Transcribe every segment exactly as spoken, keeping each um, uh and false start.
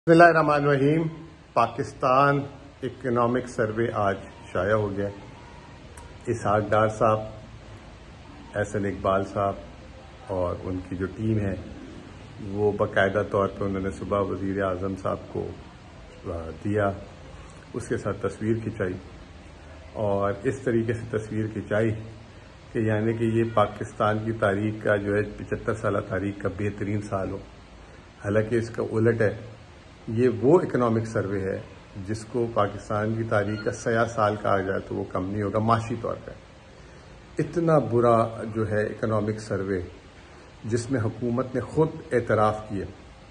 بسم اللہ الرحمن الرحیم۔ پاکستان اکنامک سروے آج شائع ہو گیا۔ اسحاق ڈار صاحب، احسن اقبال صاحب اور ان کی جو ٹیم ہے وہ باقاعدہ طور پہ انہوں نے صبح وزیر اعظم صاحب کو دیا، اس کے ساتھ تصویر کھنچائی اور اس طریقے سے تصویر کھنچائی کہ یعنی کہ یہ پاکستان کی تاریخ کا جو ہے پچہتر سالہ تاریخ کا بہترین سال ہو۔ حالانکہ اس کا الٹ ہے، یہ وہ اکنامک سروے ہے جس کو پاکستان کی تاریخ کا سیاہ سال کہا جائے تو وہ کم نہیں ہوگا معاشی طور پہ۔ اتنا برا جو ہے اکنامک سروے جس میں حکومت نے خود اعتراف کیا،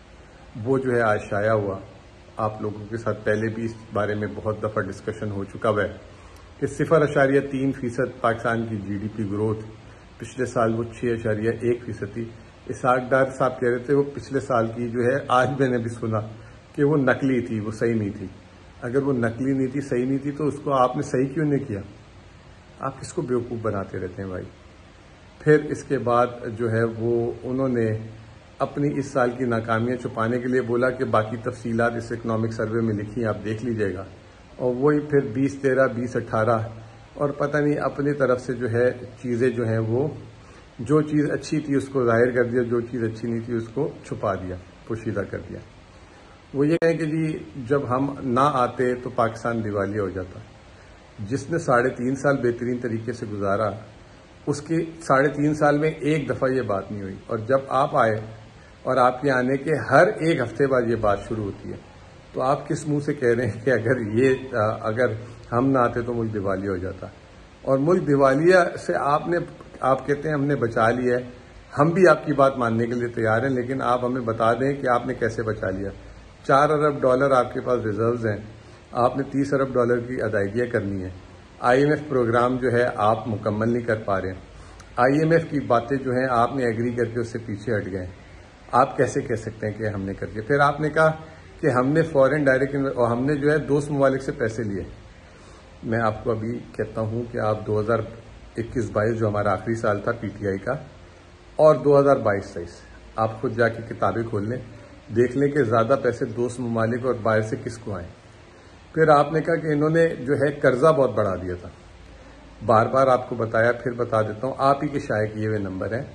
وہ جو ہے آج شائع ہوا۔ آپ لوگوں کے ساتھ پہلے بھی اس بارے میں بہت دفعہ ڈسکشن ہو چکا ہے کہ صفر اشاریہ تین فیصد پاکستان کی جی ڈی پی گروتھ، پچھلے سال وہ چھ اشاریہ ایک فیصد تھی۔ اسحاق ڈار صاحب کہہ رہے تھے وہ پچھلے سال کی جو ہے، آج میں نے بھی سنا کہ وہ نقلی تھی، وہ صحیح نہیں تھی۔ اگر وہ نقلی نہیں تھی، صحیح نہیں تھی تو اس کو آپ نے صحیح کیوں نہیں کیا؟ آپ کس کو بیوقوف بناتے رہتے ہیں بھائی؟ پھر اس کے بعد جو ہے وہ انہوں نے اپنی اس سال کی ناکامیاں چھپانے کے لیے بولا کہ باقی تفصیلات اس اکنامک سروے میں لکھی ہیں، آپ دیکھ لیجئے گا، اور وہی پھر بیس تیرہ بیس اٹھارہ اور پتہ نہیں اپنی طرف سے جو ہے چیزیں جو ہیں وہ جو چیز اچھی تھی اس کو ظاہر کر دیا، جو چیز اچھی نہیں تھی اس کو چھپا دیا، پوشیدہ کر دیا۔ وہ یہ کہیں کہ جی جب ہم نہ آتے تو پاکستان دیوالیہ ہو جاتا۔ جس نے ساڑھے تین سال بہترین طریقے سے گزارا، اس کے ساڑھے تین سال میں ایک دفعہ یہ بات نہیں ہوئی، اور جب آپ آئے اور آپ کے آنے کے ہر ایک ہفتے بعد یہ بات شروع ہوتی ہے، تو آپ کس منہ سے کہہ رہے ہیں کہ اگر یہ اگر ہم نہ آتے تو ملک دیوالیہ ہو جاتا؟ اور ملک دیوالیہ سے آپ نے آپ کہتے ہیں ہم نے بچا لیا ہے۔ ہم بھی آپ کی بات ماننے کے لیے تیار ہیں، لیکن آپ ہمیں بتا دیں کہ آپ نے کیسے بچا لیا۔ چار ارب ڈالر آپ کے پاس ریزروز ہیں، آپ نے تیس ارب ڈالر کی ادائیگیاں کرنی ہیں۔ آئی ایم ایف پروگرام جو ہے آپ مکمل نہیں کر پا رہے ہیں۔ آئی ایم ایف کی باتیں جو ہیں آپ نے ایگری کر کے اس سے پیچھے ہٹ گئے ہیں۔ آپ کیسے کہہ سکتے ہیں کہ ہم نے کر دیا؟ پھر آپ نے کہا کہ ہم نے فورن ڈائریکٹ اور ہم نے جو ہے دوست ممالک سے پیسے لیے۔ میں آپ کو ابھی کہتا ہوں کہ آپ دو ہزار اکیس بائیس جو ہمارا آخری سال تھا پی ٹی آئی کا، اور دو ہزار بائیس تیئیس آپ خود جا کے کتابیں کھول لیں، دیکھ لیں کہ زیادہ پیسے دوست ممالک اور باہر سے کس کو آئیں۔ پھر آپ نے کہا کہ انہوں نے جو ہے قرضہ بہت بڑھا دیا تھا۔ بار بار آپ کو بتایا، پھر بتا دیتا ہوں، آپ ہی کے شائع کیے ہوئے نمبر ہیں۔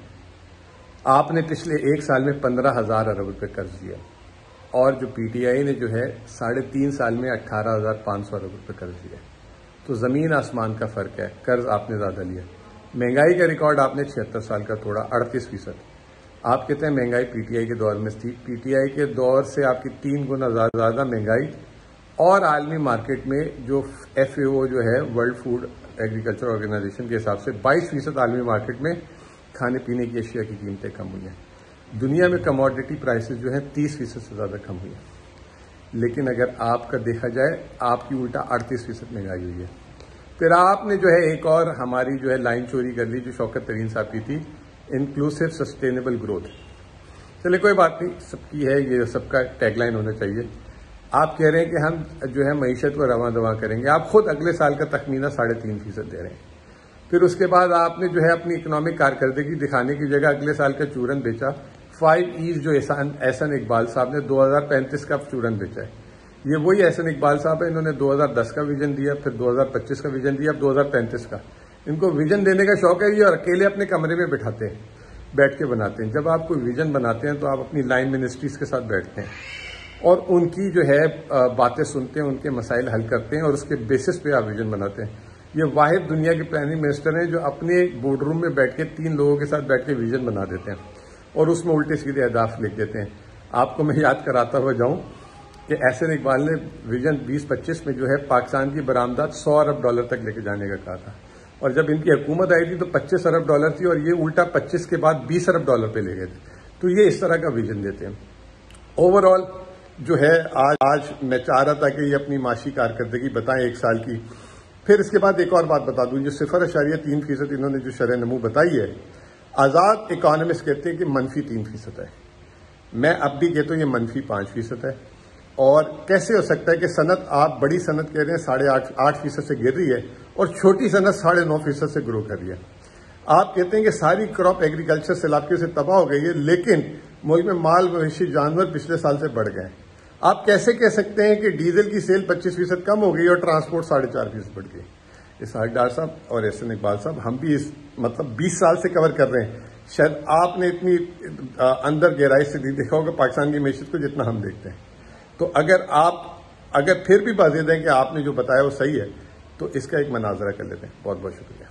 آپ نے پچھلے ایک سال میں پندرہ ہزار ارب روپے قرض دیا، اور جو پی ٹی آئی نے جو ہے ساڑھے تین سال میں اٹھارہ ہزار پانچ سو ارب روپے قرض دیا۔ تو زمین آسمان کا فرق ہے، قرض آپ نے زیادہ لیا۔ مہنگائی کا ریکارڈ آپ نے چھہتر سال کا توڑا، اڑتیس فیصد۔ آپ کہتے ہیں مہنگائی پی ٹی آئی کے دور میں تھی، پی ٹی آئی کے دور سے آپ کی تین گنا زیادہ مہنگائی، اور عالمی مارکیٹ میں جو ایف اے او جو ہے ورلڈ فوڈ ایگریکلچر آرگنائزیشن کے حساب سے بائیس فیصد عالمی مارکیٹ میں کھانے پینے کی اشیاء کی قیمتیں کم ہوئی ہیں۔ دنیا میں کموڈٹی پرائسز جو ہیں تیس فیصد سے زیادہ کم ہوئی ہیں، لیکن اگر آپ کا دیکھا جائے آپ کی الٹا اڑتیس فیصد مہنگائی ہوئی ہے۔ پھر آپ نے جو ہے ایک اور ہماری جو ہے لائن چوری کر لی جو شوکت ترین صاحب کی تھی، انکلوسو سسٹینیبل گروتھ۔ چلے کوئی بات نہیں، سب کی ہے، یہ سب کا ٹیگ لائن ہونا چاہیے۔ آپ کہہ رہے ہیں کہ ہم جو ہے معیشت کو رواں دواں کریں گے، آپ خود اگلے سال کا تخمینہ ساڑھے تین فیصد دے رہے ہیں۔ پھر اس کے بعد آپ نے جو ہے اپنی اکنامک کارکردگی دکھانے کی جگہ اگلے سال کا چورن بیچا، فائیو ایز جو احسن اقبال صاحب نے دو ہزار پینتیس کا چورن بیچا ہے۔ یہ وہی احسن اقبال صاحب ہے، انہوں نے دو ہزار دس کا ویژن دیا، پھر دو ہزار پچیس کا ویژن دیا، اب دو ہزار پینتیس کا۔ ان کو ویژن دینے کا شوق ہے، یہ اور اکیلے اپنے کمرے میں بٹھاتے ہیں، بیٹھ کے بناتے ہیں۔ جب آپ کوئی ویژن بناتے ہیں تو آپ اپنی لائن منسٹریز کے ساتھ بیٹھتے ہیں اور ان کی جو ہے باتیں سنتے ہیں، ان کے مسائل حل کرتے ہیں، اور اس کے بیسس پہ آپ ویژن بناتے ہیں۔ یہ واحد دنیا کے پلاننگ منسٹر ہیں جو اپنے بورڈ روم میں بیٹھ کے تین لوگوں کے ساتھ بیٹھ کے ویژن بنا دیتے ہیں اور اس میں الٹے سیدھے اہداف لکھ دیتے ہیں۔ آپ کو میں یاد کراتا ہوا جاؤں کہ احسن اقبال نے ویژن بیس پچیس میں جو ہے پاکستان کی برآمدات سو ارب ڈالر تک لے کے جانے کا کہا تھا، اور جب ان کی حکومت آئی تھی تو پچیس ارب ڈالر تھی، اور یہ الٹا پچیس کے بعد بیس ارب ڈالر پہ لے گئے تھے۔ تو یہ اس طرح کا ویژن دیتے ہیں۔ اوور آل جو ہے آج آج میں چاہ رہا تھا کہ یہ اپنی معاشی کارکردگی بتائیں ایک سال کی۔ پھر اس کے بعد ایک اور بات بتا دوں، جو صفر اشاریہ تین فیصد انہوں نے جو شرح نمو بتائی ہے، آزاد اکانومسٹ کہتے ہیں کہ منفی تین فیصد ہے، میں اب بھی کہتا ہوں یہ منفی پانچ فیصد ہے۔ اور کیسے ہو سکتا ہے کہ صنعت، آپ بڑی صنعت کہہ رہے ہیں ساڑھے آٹھ آٹھ فیصد سے گر رہی ہے اور چھوٹی صنعت ساڑھے نو فیصد سے گرو کر رہی ہے؟ آپ کہتے ہیں کہ ساری کراپ ایگریکلچر سیلابیوں سے تباہ ہو گئی ہے، لیکن ملک میں مال مویشی جانور پچھلے سال سے بڑھ گئے ہیں۔ آپ کیسے کہہ سکتے ہیں کہ ڈیزل کی سیل پچیس فیصد کم ہو گئی اور ٹرانسپورٹ ساڑھے چار فیصد بڑھ گئی؟ اسحاق ڈار صاحب اور احسن اقبال صاحب، ہم بھی اس مطلب بیس سال سے کور کر رہے ہیں، شاید آپ نے اتنی اندر گہرائی سے نہیں دیکھا ہوگا پاکستان کی معیشت کو جتنا ہم دیکھتے ہیں. تو اگر آپ اگر پھر بھی بازید ہیں کہ آپ نے جو بتایا وہ صحیح ہے تو اس کا ایک مناظرہ کر لیتے ہیں. بہت بہت شکریہ.